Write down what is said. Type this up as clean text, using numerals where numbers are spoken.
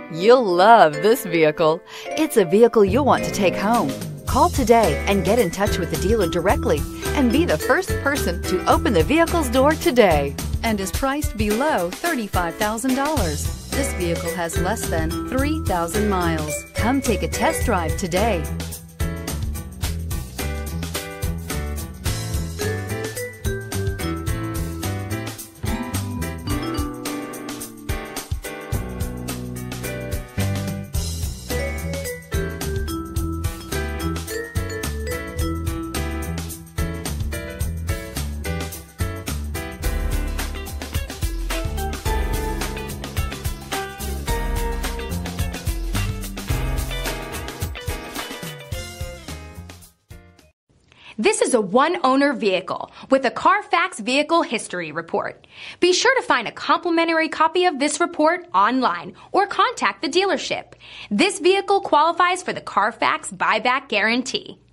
You'll love this vehicle. It's a vehicle you'll want to take home. Call today and get in touch with the dealer directly and be the first person to open the vehicle's door today. And is priced below $35,000. This vehicle has less than 3,000 miles. Come take a test drive today. This is a one-owner vehicle with a CARFAX Vehicle History Report. Be sure to find a complimentary copy of this report online or contact the dealership. This vehicle qualifies for the CARFAX Buyback Guarantee.